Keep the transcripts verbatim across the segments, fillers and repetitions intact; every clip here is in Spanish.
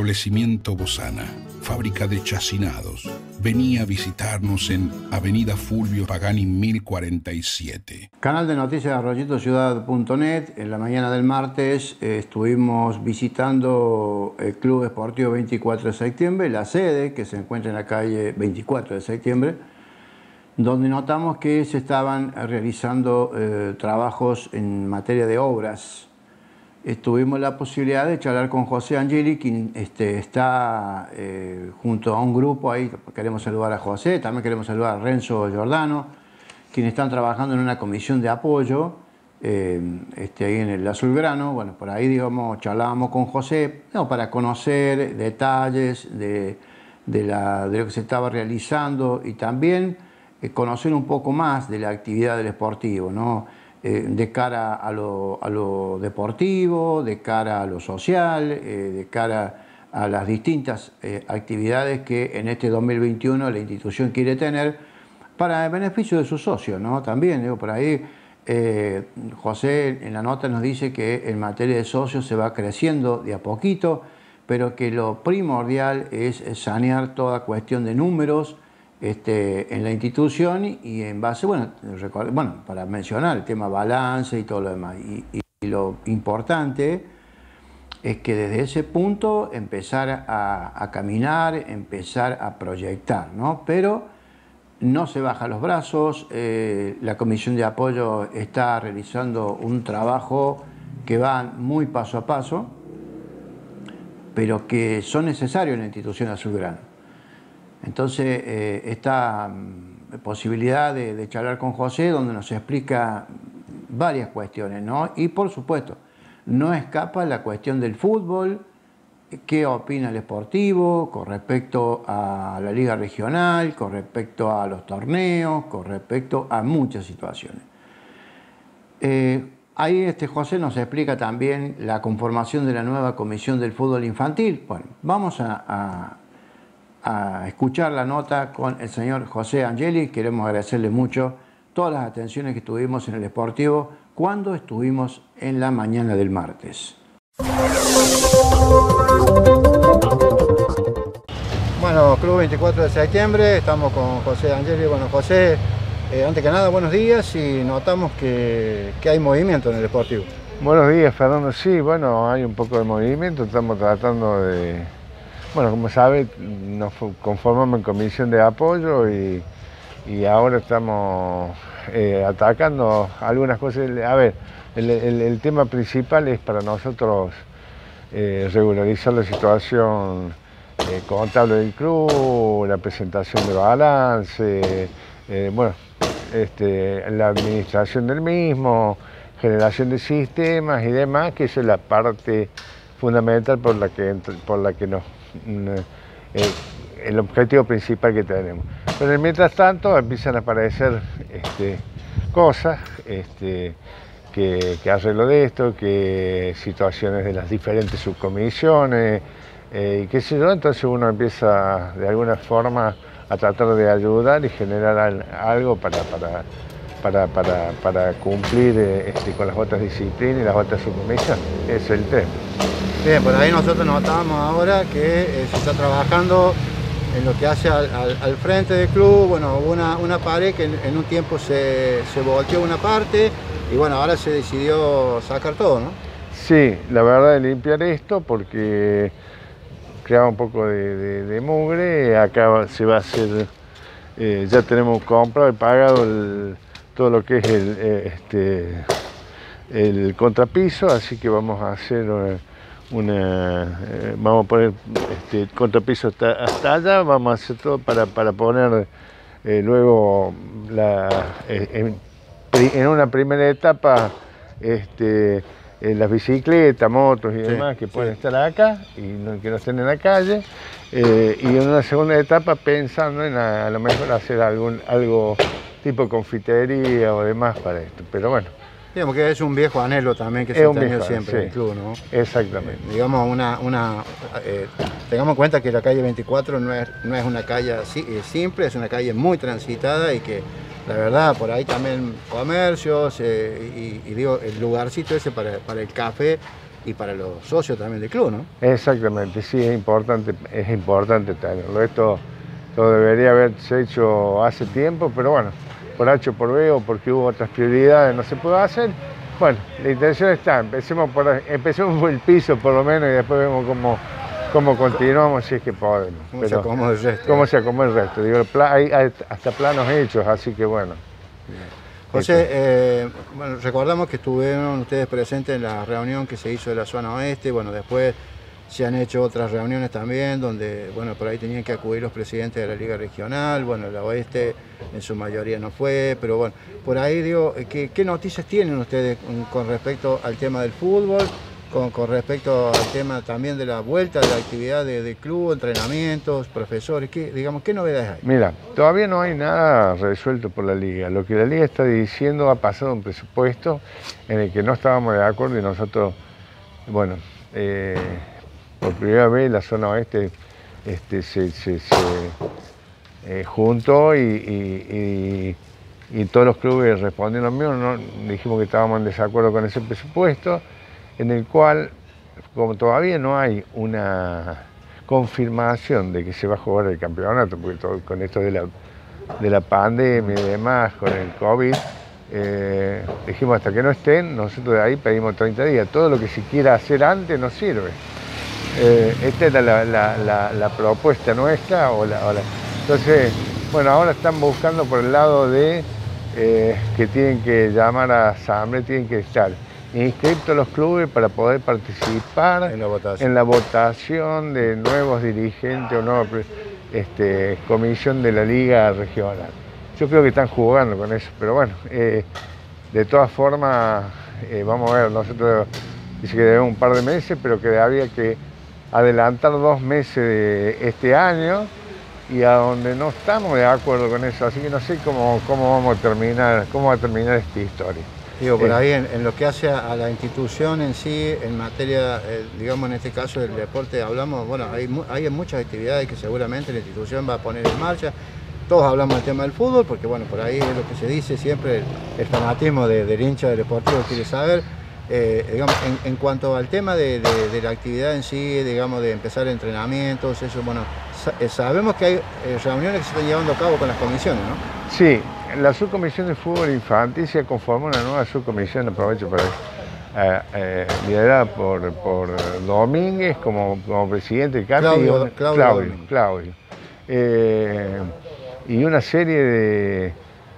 Establecimiento Bozana, fábrica de chacinados. Venía a visitarnos en Avenida Fulvio Pagani mil cuarenta y siete. Canal de noticias de arroyito ciudad punto net. En la mañana del martes eh, estuvimos visitando el Club Esportivo veinticuatro de septiembre, la sede que se encuentra en la calle veinticuatro de septiembre, donde notamos que se estaban realizando eh, trabajos en materia de obras. Tuvimos la posibilidad de charlar con José Angeli, quien este, está eh, junto a un grupo ahí. Queremos saludar a José, también queremos saludar a Renzo Giordano, quienes están trabajando en una comisión de apoyo eh, este, ahí en el Azulgrano. Bueno, por ahí, digamos, charlábamos con José no, para conocer detalles de, de, la, de lo que se estaba realizando y también eh, conocer un poco más de la actividad del Sportivo, ¿no? De cara a lo, a lo deportivo, de cara a lo social, eh, de cara a las distintas eh, actividades que en este dos mil veintiuno la institución quiere tener para el beneficio de sus socios, ¿no? También, digo, por ahí eh, José en la nota nos dice que en materia de socios se va creciendo de a poquito, pero que lo primordial es sanear toda cuestión de números, Este, en la institución y en base, bueno, bueno, para mencionar el tema balance y todo lo demás. Y, y, y lo importante es que desde ese punto empezar a, a caminar, empezar a proyectar, ¿no? Pero no se baja los brazos, eh, la comisión de apoyo está realizando un trabajo que va muy paso a paso, pero que son necesarios en la institución azulgrana. Entonces, eh, esta mm, posibilidad de, de charlar con José, donde nos explica varias cuestiones, ¿no? Y, por supuesto, no escapa la cuestión del fútbol, qué opina el Sportivo con respecto a la Liga Regional, con respecto a los torneos, con respecto a muchas situaciones. Eh, ahí este José nos explica también la conformación de la nueva Comisión del Fútbol Infantil. Bueno, vamos a... a a escuchar la nota con el señor José Angeli. Queremos agradecerle mucho todas las atenciones que tuvimos en el Sportivo cuando estuvimos en la mañana del martes. Bueno, Club veinticuatro de septiembre, estamos con José Angeli. Bueno, José, eh, antes que nada, buenos días y notamos que, que hay movimiento en el Sportivo. Buenos días, Fernando. Sí, bueno, hay un poco de movimiento, estamos tratando de... Bueno, como sabe, nos conformamos en comisión de apoyo y, y ahora estamos eh, atacando algunas cosas. A ver, el, el, el tema principal es para nosotros eh, regularizar la situación eh, contable del club, la presentación de balance, eh, bueno, este, la administración del mismo, generación de sistemas y demás, que esa es la parte fundamental por la que, por la que nos... Eh, el objetivo principal que tenemos. Pero mientras tanto empiezan a aparecer este, cosas, este, que, que arreglo de esto, que situaciones de las diferentes subcomisiones, eh, y qué sé yo, entonces uno empieza de alguna forma a tratar de ayudar y generar al, algo para, para, para, para, para cumplir este, con las otras disciplinas y las otras subcomisiones. Ese es el tema. Bien, por ahí nosotros notamos ahora que eh, se está trabajando en lo que hace al, al, al frente del club. Bueno, hubo una, una pared que en, en un tiempo se, se volteó una parte y bueno, ahora se decidió sacar todo, ¿no? Sí, la verdad es limpiar esto porque creaba un poco de, de, de mugre. Acá se va a hacer, eh, ya tenemos comprado y pagado el, todo lo que es el, eh, este, el contrapiso, así que vamos a hacer... Eh, Una, eh, vamos a poner este, contrapiso hasta, hasta allá, vamos a hacer todo para, para poner eh, luego la, eh, en, en una primera etapa este, eh, las bicicletas, motos y sí, demás que pueden sí. estar acá y no, que no estén en la calle, eh, y en una segunda etapa pensando en a, a lo mejor hacer algún, algo tipo confitería o demás para esto, pero bueno. Digamos que es un viejo anhelo también que es se ha tenido siempre sí. en el club, ¿no? Exactamente. Eh, digamos, una, una eh, tengamos en cuenta que la calle veinticuatro no es, no es una calle así, simple, es una calle muy transitada y que la verdad por ahí también comercios eh, y, y digo, el lugarcito ese para, para el café y para los socios también del club, ¿no? Exactamente, sí, es importante, es importante tenerlo. Esto, esto debería haberse hecho hace tiempo, pero bueno, por H o por B o porque hubo otras prioridades no se puede hacer. Bueno, la intención está, empecemos por, empecemos por el piso por lo menos y después vemos cómo, cómo continuamos si es que podemos. ¿Cómo pero, se acomoda el resto? ¿Cómo se acomoda el resto? Digo, hay, hay hasta planos hechos, así que bueno. José, eh, bueno, recordamos que estuvieron ustedes presentes en la reunión que se hizo de la zona oeste, bueno, después se han hecho otras reuniones también, donde, bueno, por ahí tenían que acudir los presidentes de la Liga Regional, bueno, la oeste en su mayoría no fue, pero bueno, por ahí digo, ¿qué, qué noticias tienen ustedes con, con respecto al tema del fútbol, con, con respecto al tema también de la vuelta de la actividad de, de club, entrenamientos, profesores, ¿qué, digamos, qué novedades hay? Mira, todavía no hay nada resuelto por la Liga. Lo que la Liga está diciendo, ha pasado un presupuesto en el que no estábamos de acuerdo y nosotros, bueno, eh, por primera vez la zona oeste este, se, se, se eh, juntó y, y, y, y todos los clubes respondieron lo mismo, ¿no? Dijimos que estábamos en desacuerdo con ese presupuesto, en el cual, como todavía no hay una confirmación de que se va a jugar el campeonato, porque todo, con esto de la, de la pandemia y demás, con el COVID, eh, dijimos hasta que no estén, nosotros de ahí pedimos treinta días, todo lo que se quiera hacer antes no sirve. Eh, esta era la, la, la, la propuesta nuestra. O la, o la... Entonces, bueno, ahora están buscando por el lado de eh, que tienen que llamar a asamblea, tienen que estar inscritos los clubes para poder participar en la votación, en la votación de nuevos dirigentes o nueva este, comisión de la Liga Regional. Yo creo que están jugando con eso, pero bueno, eh, de todas formas, eh, vamos a ver, nosotros dice que debemos un par de meses, pero que había que adelantar dos meses de este año y a donde no estamos de acuerdo con eso, así que no sé cómo, cómo vamos a terminar, cómo va a terminar esta historia. Digo, por ahí en, en lo que hace a, a la institución en sí, en materia, eh, digamos en este caso del deporte, hablamos, bueno, hay, hay muchas actividades que seguramente la institución va a poner en marcha. Todos hablamos del tema del fútbol, porque bueno, por ahí es lo que se dice siempre, el, el fanatismo de, del hincha del deportivo quiere saber. Eh, digamos, en, en cuanto al tema de, de, de la actividad en sí, digamos, de empezar entrenamientos, eso, bueno, sa sabemos que hay eh, reuniones que se están llevando a cabo con las comisiones, ¿no? Sí, la subcomisión de fútbol infantil se conformó una nueva subcomisión, aprovecho para eh, eh, liderada por, por Domínguez como, como presidente de CAPI. Claudio, y un, Claudio, Claudio, Claudio. Eh, y una serie de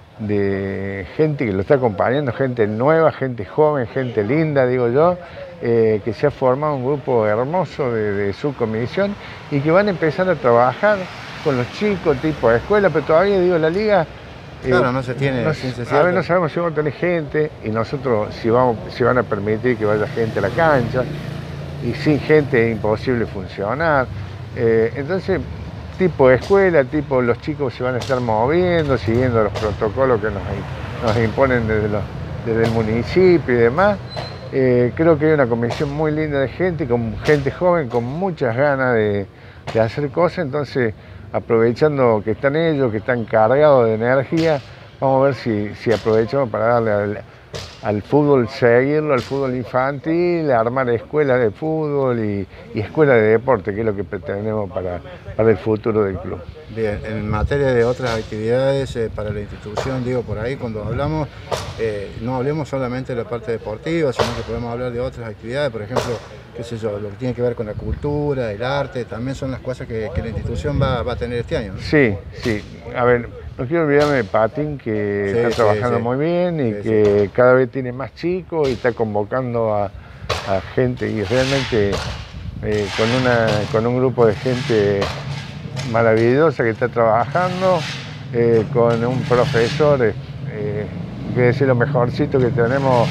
de gente que lo está acompañando, gente nueva, gente joven, gente linda, digo yo, eh, que se ha formado un grupo hermoso de, de subcomisión y que van a empezar a trabajar con los chicos, tipo de escuela, pero todavía, digo, la liga... Eh, claro, no se tiene... No, a ver, no sabemos si vamos a tener gente y nosotros si, vamos, si van a permitir que vaya gente a la cancha y sin gente es imposible funcionar. Eh, entonces... tipo de escuela, tipo los chicos se van a estar moviendo, siguiendo los protocolos que nos, nos imponen desde, los, desde el municipio y demás. Eh, creo que hay una comisión muy linda de gente, con gente joven, con muchas ganas de, de hacer cosas, entonces aprovechando que están ellos, que están cargados de energía, vamos a ver si, si aprovechamos para darle al, al fútbol, seguirlo, al fútbol infantil, armar escuelas de fútbol y, y escuelas de deporte, que es lo que pretendemos para, para el futuro del club. Bien, en materia de otras actividades eh, para la institución, digo, por ahí cuando hablamos, eh, no hablemos solamente de la parte deportiva, sino que podemos hablar de otras actividades, por ejemplo, qué sé yo, lo que tiene que ver con la cultura, el arte, también son las cosas que, que la institución va, va a tener este año, ¿no? Sí, sí, a ver, no quiero olvidarme de Patín, que sí, está trabajando sí, sí. muy bien y sí, que sí. cada vez tiene más chicos y está convocando a, a gente y realmente eh, con, una, con un grupo de gente maravillosa que está trabajando, eh, con un profesor, eh, que es lo mejorcito que tenemos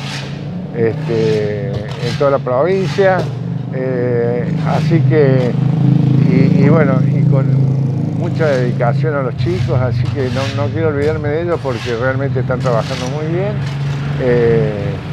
este, en toda la provincia, eh, así que, y, y bueno, y con mucha dedicación a los chicos, así que no, no quiero olvidarme de ellos porque realmente están trabajando muy bien. Eh,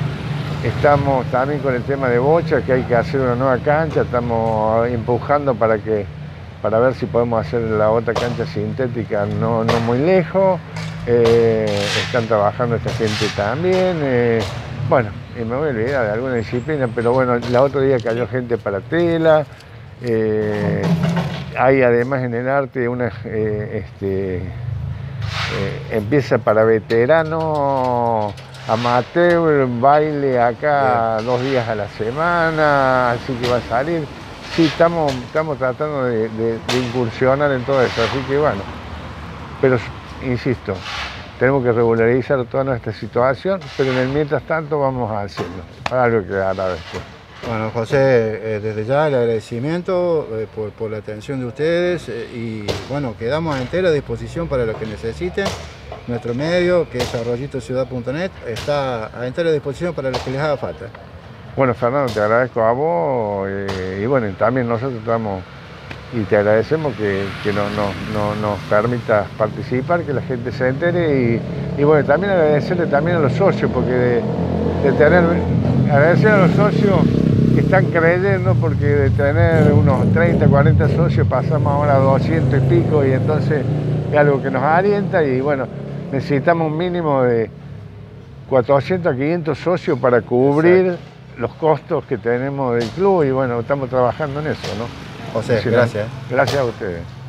estamos también con el tema de bocha, que hay que hacer una nueva cancha, estamos empujando para que para ver si podemos hacer la otra cancha sintética no, no muy lejos. Eh, están trabajando esta gente también. Eh, bueno, y me voy a olvidar de alguna disciplina, pero bueno, la otro día cayó gente para tela, eh, hay además en el arte una, eh, este, eh, empieza para veteranos, amateur, baile acá Bien. dos días a la semana, así que va a salir. Sí, estamos, estamos tratando de, de, de incursionar en todo eso, así que bueno, pero insisto, tenemos que regularizar toda nuestra situación, pero en el mientras tanto vamos a hacerlo, algo que hará después. Bueno, José, eh, desde ya el agradecimiento eh, por, por la atención de ustedes eh, y bueno, quedamos a entera disposición para lo que necesiten. Nuestro medio, que es arroyito ciudad punto net, está a entera disposición para lo que les haga falta. Bueno, Fernando, te agradezco a vos eh, y bueno, también nosotros estamos y te agradecemos que, que no, no, no, nos permitas participar, que la gente se entere y, y bueno, también agradecerle también a los socios, porque de, de tener, agradecer a los socios que están creyendo, porque de tener unos treinta, cuarenta socios pasamos ahora a doscientos y pico y entonces es algo que nos alienta y bueno, necesitamos un mínimo de cuatrocientos a quinientos socios para cubrir Exacto. los costos que tenemos del club y bueno, estamos trabajando en eso, ¿no? José, gracias. Gracias a ustedes.